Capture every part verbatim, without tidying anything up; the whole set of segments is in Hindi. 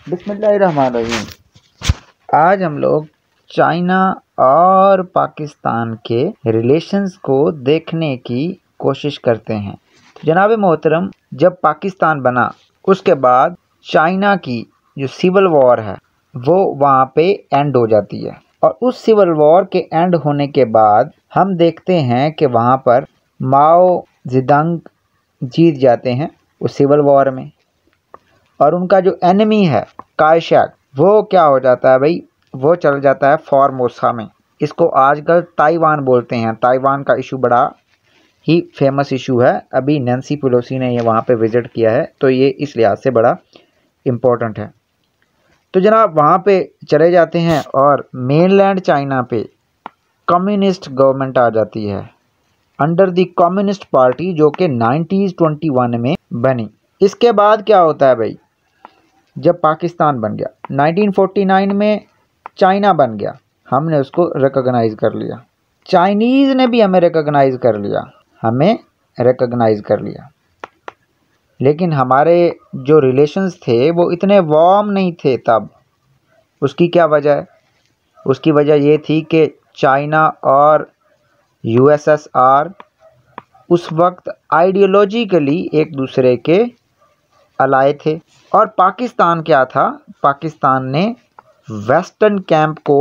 बिस्मिल्लाहिर्रहमानिर्रहीम। आज हम लोग चाइना और पाकिस्तान के रिलेशंस को देखने की कोशिश करते हैं। तो जनाब मोहतरम, जब पाकिस्तान बना उसके बाद चाइना की जो सिविल वॉर है वो वहाँ पे एंड हो जाती है, और उस सिविल वॉर के एंड होने के बाद हम देखते हैं कि वहाँ पर माओ जेडंग जीत जाते हैं उस सिविल वॉर में, और उनका जो एनिमी है कायशक वो क्या हो जाता है भाई, वो चल जाता है फॉर्मोसा में। इसको आजकल ताइवान बोलते हैं। ताइवान का इशू बड़ा ही फेमस इशू है। अभी नैन्सी पेलोसी ने ये वहाँ पे विजिट किया है, तो ये इस लिहाज से बड़ा इम्पोर्टेंट है। तो जनाब वहाँ पे चले जाते हैं और मेनलैंड चाइना पे कम्युनिस्ट गवर्नमेंट आ जाती है अंडर द कम्युनिस्ट पार्टी, जो कि नाइनटीन ट्वेंटी वन में बनी। इसके बाद क्या होता है भाई, जब पाकिस्तान बन गया नाइनटीन फोर्टी नाइन में, चाइना बन गया, हमने उसको रिकॉग्नाइज कर लिया। चाइनीज़ ने भी हमें रिकॉग्नाइज कर लिया हमें रिकॉग्नाइज कर लिया लेकिन हमारे जो रिलेशंस थे वो इतने वार्म नहीं थे तब। उसकी क्या वजह है? उसकी वजह ये थी कि चाइना और यूएसएसआर उस वक्त आइडियोलॉजिकली एक दूसरे के अलाए थे, और पाकिस्तान क्या था, पाकिस्तान ने वेस्टर्न कैंप को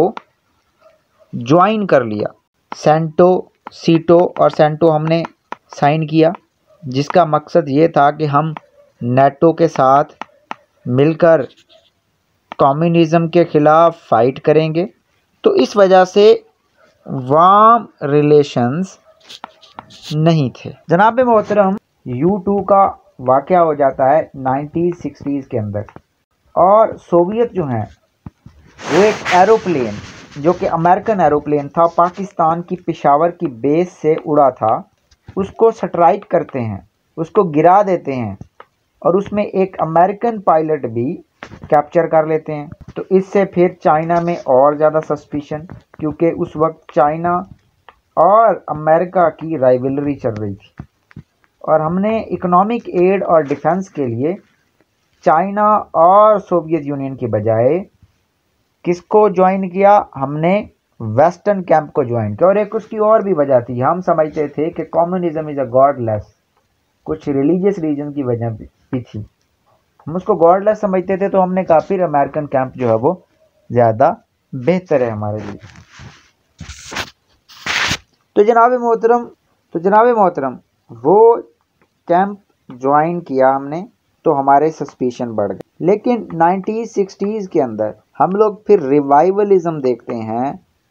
ज्वाइन कर लिया। सेंटो सीटो और सेंटो हमने साइन किया, जिसका मकसद ये था कि हम नेटो के साथ मिलकर कम्युनिज़म के ख़िलाफ़ फाइट करेंगे। तो इस वजह से वार्म रिलेशंस नहीं थे। जनाब मोहतरम, यू टू का वाक़या हो जाता है नाइनटीन सिक्सटीज़ के अंदर, और सोवियत जो हैं वो एक एरोप्लेन जो कि अमेरिकन एरोप्लेन था, पाकिस्तान की पेशावर की बेस से उड़ा था, उसको स्ट्राइक करते हैं, उसको गिरा देते हैं, और उसमें एक अमेरिकन पायलट भी कैप्चर कर लेते हैं। तो इससे फिर चाइना में और ज़्यादा सस्पिशन, क्योंकि उस वक्त चाइना और अमेरिका की राइवलरी चल रही थी, और हमने इकोनॉमिक एड और डिफेंस के लिए चाइना और सोवियत यूनियन की बजाय किसको ज्वाइन किया? हमने वेस्टर्न कैंप को ज्वाइन किया। और एक उसकी और भी वजह थी, हम समझते थे कि कम्युनिज्म इज़ अ गॉडलेस, कुछ रिलीजियस रीजन की वजह भी थी, हम उसको गॉडलेस समझते थे। तो हमने कहा फिर अमेरिकन कैंप जो है वो ज़्यादा बेहतर है हमारे लिए। तो जनाब मोहतरम तो जनाब मोहतरम वो कैंप ज्वाइन किया हमने, तो हमारे सस्पिशन बढ़ गए। लेकिन नाइनटीन सिक्सटीज़ के अंदर हम लोग फिर रिवाइवलिज्म देखते हैं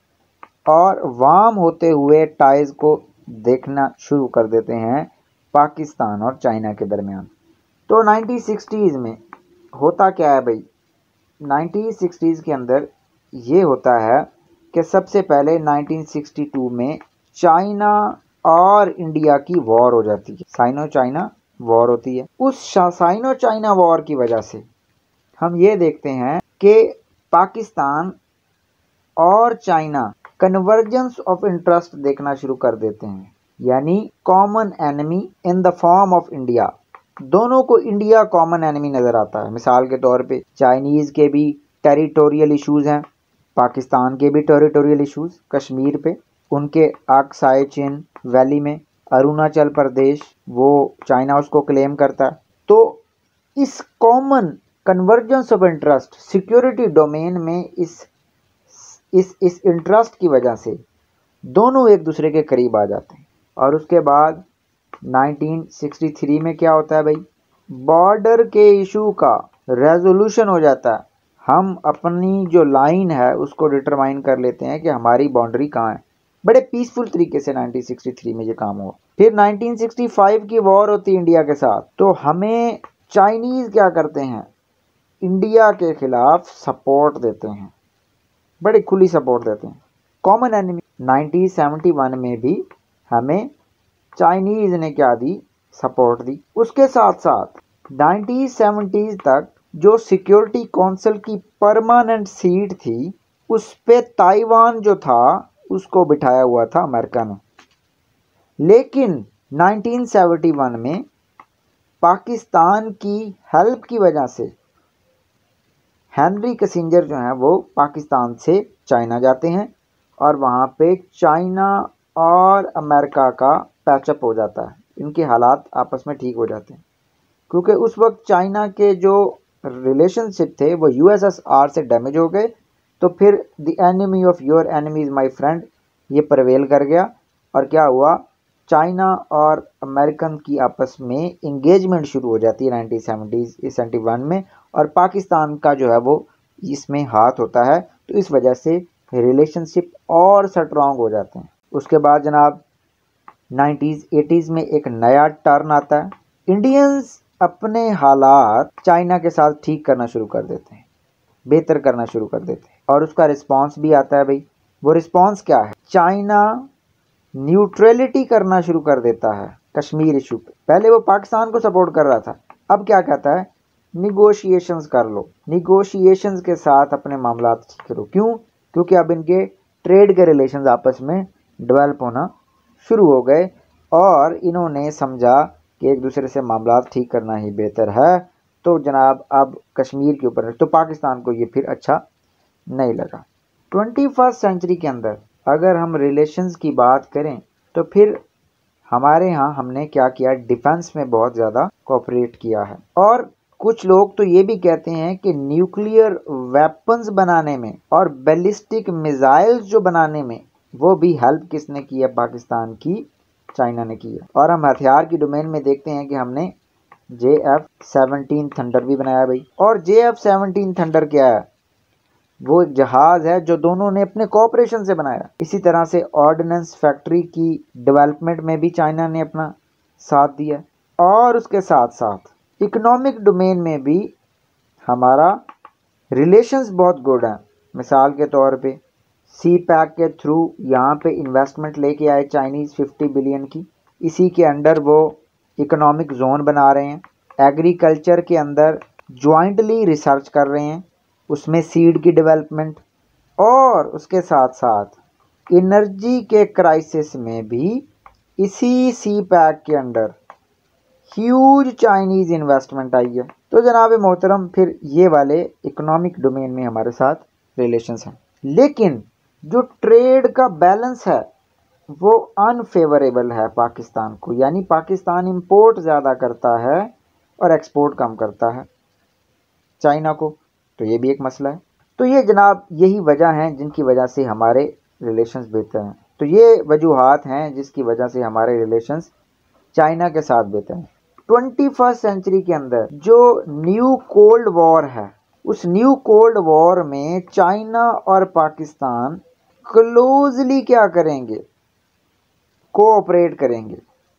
और वार्म होते हुए टाइज को देखना शुरू कर देते हैं पाकिस्तान और चाइना के दरमियान। तो नाइनटीन सिक्सटीज़ में होता क्या है भाई, नाइनटीन सिक्सटीज़ के अंदर ये होता है कि सबसे पहले नाइनटीन सिक्सटी टू में चाइना और इंडिया की वॉर हो जाती है, साइनो चाइना वॉर होती है। उस साइनो चाइना वॉर की वजह से हम ये देखते हैं कि पाकिस्तान और चाइना कन्वर्जेंस ऑफ इंटरेस्ट देखना शुरू कर देते हैं, यानी common enemy in the form of India. दोनों को इंडिया कॉमन एनिमी नज़र आता है। मिसाल के तौर पे चाइनीज़ के भी टेरिटोरियल इश्यूज़ हैं, पाकिस्तान के भी टेरिटोरियल इश्यूज़, कश्मीर पे, उनके अक्साई चिन वैली में अरुणाचल प्रदेश, वो चाइना उसको क्लेम करता है। तो इस common convergence of interest security domain में इस इस इस इंटरेस्ट की वजह से दोनों एक दूसरे के करीब आ जाते हैं। और उसके बाद नाइनटीन सिक्सटी थ्री में क्या होता है भाई, बॉर्डर के इशू का रेजोल्यूशन हो जाता है। हम अपनी जो लाइन है उसको डिटरमाइन कर लेते हैं कि हमारी बाउंड्री कहाँ है। बड़े पीसफुल तरीके से नाइनटीन सिक्सटी थ्री में ये काम हुआ। फिर नाइनटीन सिक्सटी फाइव की वॉर होती है इंडिया के साथ, तो हमें चाइनीज़ क्या करते हैं, इंडिया के खिलाफ सपोर्ट देते हैं, बड़ी खुली सपोर्ट देते हैं। Common enemy nineteen seventy one में भी हमें चाइनीज़ ने क्या दी, सपोर्ट दी। उसके साथ साथ नाइनटीन सेवेंटीज़ तक जो सिक्योरिटी काउंसिल की परमानेंट सीट थी उस पे ताइवान जो था उसको बिठाया हुआ था अमेरिका ने। लेकिन नाइनटीन सेवेंटी वन में पाकिस्तान की हेल्प की वजह से हेनरी किसिंजर जो हैं वो पाकिस्तान से चाइना जाते हैं और वहाँ पे चाइना और अमेरिका का पैचअप हो जाता है, इनके हालात आपस में ठीक हो जाते हैं, क्योंकि उस वक्त चाइना के जो रिलेशनशिप थे वो यूएसएसआर से डैमेज हो गए। तो फिर the enemy of your enemy is my friend ये प्रवेल कर गया और क्या हुआ, चाइना और अमेरिकन की आपस में इंगेजमेंट शुरू हो जाती है नाइनटीन सेवेंटी सेवेंटी वन में, और पाकिस्तान का जो है वो इसमें हाथ होता है। तो इस वजह से रिलेशनशिप और स्ट्रॉन्ग हो जाते हैं। उसके बाद जनाब नाइन्टीज़ एटीज़ में एक नया टर्न आता है, इंडियंस अपने हालात चाइना के साथ ठीक करना शुरू कर देते हैं, बेहतर करना शुरू कर देते हैं, और उसका रिस्पांस भी आता है भाई। वो रिस्पांस क्या है, चाइना न्यूट्रलिटी करना शुरू कर देता है कश्मीर इशू पे। पहले वो पाकिस्तान को सपोर्ट कर रहा था, अब क्या कहता है, निगोशिएशंस कर लो, निगोशिएशंस के साथ अपने मामला ठीक करो। क्यों, क्योंकि अब इनके ट्रेड के रिलेशंस आपस में डेवलप होना शुरू हो गए और इन्होंने समझा कि एक दूसरे से मामला ठीक करना ही बेहतर है। तो जनाब अब कश्मीर के ऊपर, तो पाकिस्तान को ये फिर अच्छा नहीं लगा। ट्वेंटी फर्स्ट सेंचुरी के अंदर अगर हम रिलेशंस की बात करें तो फिर हमारे यहाँ हमने क्या किया, डिफेंस में बहुत ज़्यादा कोऑपरेट किया है। और कुछ लोग तो ये भी कहते हैं कि न्यूक्लियर वेपन्स बनाने में और बैलिस्टिक मिसाइल्स जो बनाने में वो भी हेल्प किसने की है, पाकिस्तान की, चाइना ने की है। और हम हथियार की डोमेन में देखते हैं कि हमने जे एफ सेवनटीन थंडर भी बनाया भाई। और जे एफ सेवनटीन थंडर क्या है, वो एक जहाज़ है जो दोनों ने अपने कोऑपरेशन से बनाया। इसी तरह से ऑर्डिनेंस फैक्ट्री की डेवलपमेंट में भी चाइना ने अपना साथ दिया, और उसके साथ साथ इकोनॉमिक डोमेन में भी हमारा रिलेशंस बहुत गुड हैं। मिसाल के तौर पे सी पैक के थ्रू यहाँ पे इन्वेस्टमेंट लेके आए चाइनीज़ फिफ्टी बिलियन की, इसी के अंडर वो इकोनॉमिक जोन बना रहे हैं। एग्रीकल्चर के अंदर जॉइंटली रिसर्च कर रहे हैं, उसमें सीड की डेवलपमेंट, और उसके साथ साथ एनर्जी के क्राइसिस में भी इसी सी पैक के अंडर ह्यूज चाइनीज़ इन्वेस्टमेंट आई है। तो जनाब मोहतरम फिर ये वाले इकोनॉमिक डोमेन में हमारे साथ रिलेशंस हैं, लेकिन जो ट्रेड का बैलेंस है वो अनफेवरेबल है पाकिस्तान को, यानी पाकिस्तान इंपोर्ट ज़्यादा करता है और एक्सपोर्ट कम करता है चाइना को। तो ये भी एक मसला है। तो ये जनाब यही वजह हैं जिनकी वजह से हमारे रिलेशंस बेहतर हैं। तो ये वजूहात हैं जिसकी वजह से हमारे रिलेशंस चाइना के साथ बेहतर हैं। ट्वेंटी फर्स्ट सेंचुरी के अंदर जो न्यू कोल्ड वॉर है, उस न्यू कोल्ड वॉर में चाइना और पाकिस्तान क्लोजली क्या करेंगे, कोऑपरेट करेंगे।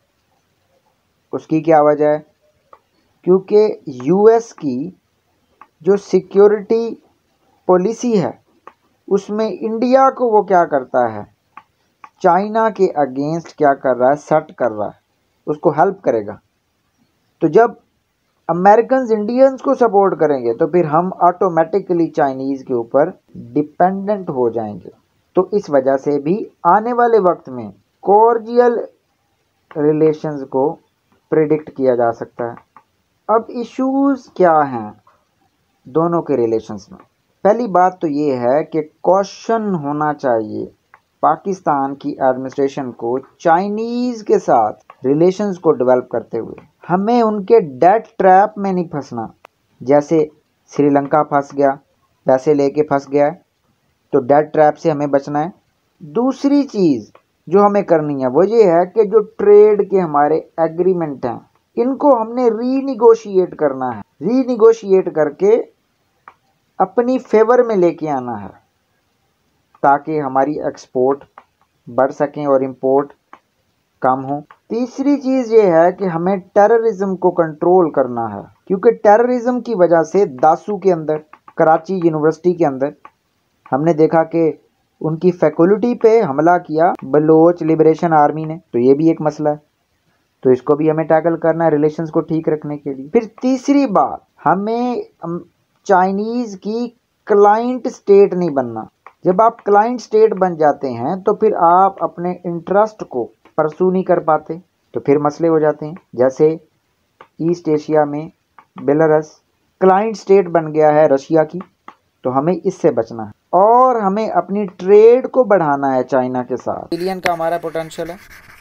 उसकी क्या वजह है, क्योंकि यूएस की जो सिक्योरिटी पॉलिसी है उसमें इंडिया को वो क्या करता है, चाइना के अगेंस्ट क्या कर रहा है, सट कर रहा है, उसको हेल्प करेगा। तो जब अमेरिकन इंडियंस को सपोर्ट करेंगे तो फिर हम ऑटोमेटिकली चाइनीज़ के ऊपर डिपेंडेंट हो जाएंगे। तो इस वजह से भी आने वाले वक्त में कॉर्डियल रिलेशंस को प्रिडिक्ट किया जा सकता है। अब इश्यूज़ क्या हैं दोनों के रिलेशंस में। पहली बात तो ये है कि कॉशन होना चाहिए पाकिस्तान की एडमिनिस्ट्रेशन को चाइनीज़ के साथ रिलेशंस को डेवलप करते हुए। हमें उनके डेट ट्रैप में नहीं फंसना, जैसे श्रीलंका फंस गया, पैसे लेके फंस गया, तो डेट ट्रैप से हमें बचना है। दूसरी चीज़ जो हमें करनी है वो ये है कि जो ट्रेड के हमारे एग्रीमेंट हैं इनको हमने रीनिगोशिएट करना है, रीनिगोशिएट करके अपनी फेवर में लेके आना है ताकि हमारी एक्सपोर्ट बढ़ सकें और इंपोर्ट कम हो। तीसरी चीज़ ये है कि हमें टेररिज्म को कंट्रोल करना है, क्योंकि टेररिज्म की वजह से दासू के अंदर, कराची यूनिवर्सिटी के अंदर हमने देखा कि उनकी फैकल्टी पे हमला किया बलोच लिबरेशन आर्मी ने, तो ये भी एक मसला है। तो इसको भी हमें टैकल करना है रिलेशंस को ठीक रखने के लिए। फिर तीसरी बात, हमें चाइनीज़ की क्लाइंट स्टेट नहीं बनना। जब आप क्लाइंट स्टेट बन जाते हैं तो फिर आप अपने इंटरेस्ट को परसू नहीं कर पाते, तो फिर मसले हो जाते हैं। जैसे ईस्ट एशिया में बेलारूस क्लाइंट स्टेट बन गया है रशिया की, तो हमें इससे बचना है और हमें अपनी ट्रेड को बढ़ाना है चाइना के साथ। बिलियन का हमारा पोटेंशियल है।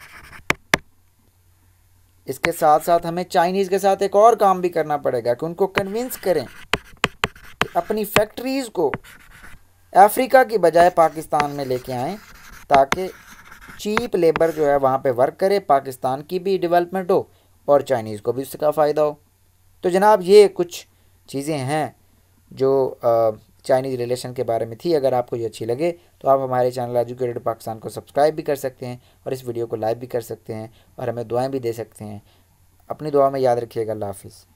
इसके साथ साथ हमें चाइनीज़ के साथ एक और काम भी करना पड़ेगा कि उनको कन्विंस करें कि अपनी फैक्ट्रीज़ को अफ्रीका की बजाय पाकिस्तान में लेके आएँ, ताकि चीप लेबर जो है वहाँ पे वर्क करे, पाकिस्तान की भी डेवलपमेंट हो और चाइनीज़ को भी उसका फ़ायदा हो। तो जनाब ये कुछ चीज़ें हैं जो चाइनीज़ रिलेशन के बारे में थी। अगर आपको ये अच्छी लगे तो आप हमारे चैनल एजुकेटेड पाकिस्तान को सब्सक्राइब भी कर सकते हैं और इस वीडियो को लाइक भी कर सकते हैं और हमें दुआएं भी दे सकते हैं। अपनी दुआ में याद रखिएगा। अल्लाह हाफिज़।